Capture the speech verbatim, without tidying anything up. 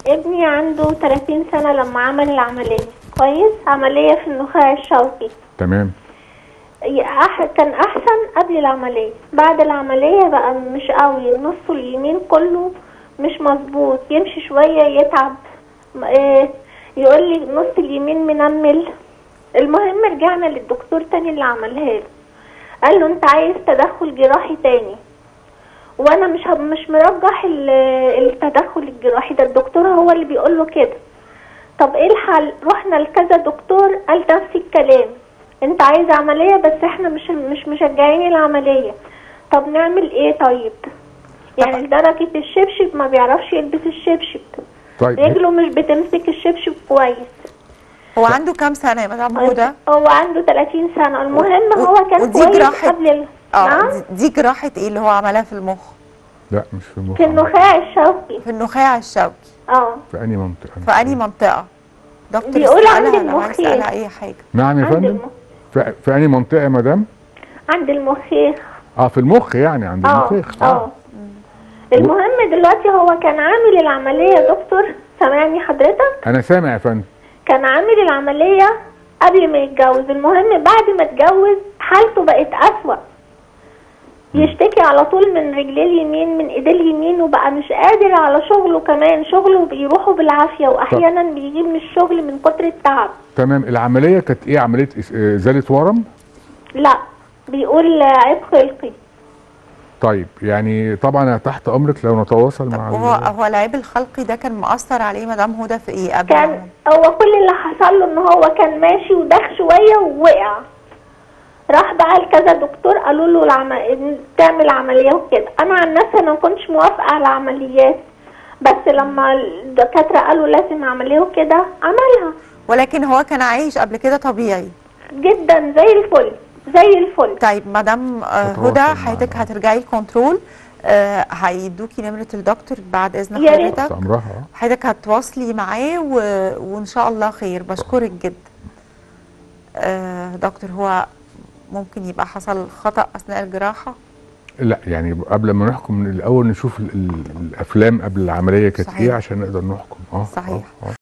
ابني عنده ثلاثين سنة لما عمل العملية. كويس. عملية في النخاع الشوكي. تمام. كان احسن قبل العملية. بعد العملية بقى مش قوي، نصه اليمين كله مش مظبوط، يمشي شوية يتعب، يقول لي نص اليمين منمل. المهم رجعنا للدكتور تاني اللي عملها له، قال له انت عايز تدخل جراحي تاني، وانا مش مش مرجح التدخل الجراحي ده، الدكتور هو اللي بيقول له كده. طب ايه الحل؟ رحنا لكذا دكتور قال نفس الكلام، انت عايز عملية بس احنا مش مش مشجعين العملية. طب نعمل ايه طيب؟ يعني لدرجة الشبشب ما بيعرفش يلبس الشبشب. طيب رجله مش بتمسك الشبشب كويس. هو عنده كام سنة يا مدام هدى؟ هو عنده ثلاثين سنة. المهم و... هو كان ودي كويس جراحة قبل ال... اه نعم؟ دي جراحة ايه اللي هو عملها في المخ؟ لا مش في المخ، في النخاع الشوكي. في النخاع الشوكي. اه في انهي منطقة؟ في انهي منطقة؟ دكتور بيقول عند اسألها لو عايز المخيخ. تسألها اي حاجة. نعم يا عند فندم. المخ. في, في انهي منطقة يا مدام؟ عند المخيخ. اه في المخ، يعني عند اه المخيخ. اه المهم دلوقتي هو كان عامل العملية يا دكتور، سامعني حضرتك؟ انا سامع يا فندم. كان عامل العملية قبل ما يتجوز. المهم بعد ما اتجوز حالته بقت أسوأ، يشتكي على طول من رجليه اليمين، من ايديه اليمين، وبقى مش قادر على شغله كمان، شغله بيروحوا بالعافية، واحيانا بيجي من الشغل من كتر التعب. تمام. العملية كانت ايه؟ عملية ازالة ورم؟ لا بيقول عيب خلقي. طيب يعني طبعا تحت امرك لو نتواصل مع هو هو العيب الخلقي ده كان مؤثر عليه مدام هدى في ايه قبل؟ كان هو كل اللي حصل له ان هو كان ماشي ودخ شويه ووقع، راح بقى لكذا دكتور قالوا له العم... تعمل عمليه وكده. انا عن نفسي انا ما كنتش موافقه على العمليات، بس لما الدكاتره قالوا لازم عمليه وكده عملها. ولكن هو كان عايش قبل كده طبيعي جدا زي الفل زي الفل. طيب مدام هدى حضرتك هترجعي الكنترول، آه هيدوكي نمره الدكتور بعد اذن حضرتك. حضرتك هتواصلي معاه و... وان شاء الله خير. بشكرك جدا. آه دكتور، هو ممكن يبقى حصل خطأ اثناء الجراحه؟ لا يعني قبل ما نحكم من الاول نشوف الافلام قبل العمليه كانت ايه عشان نقدر نحكم. اه صحيح. آه. آه.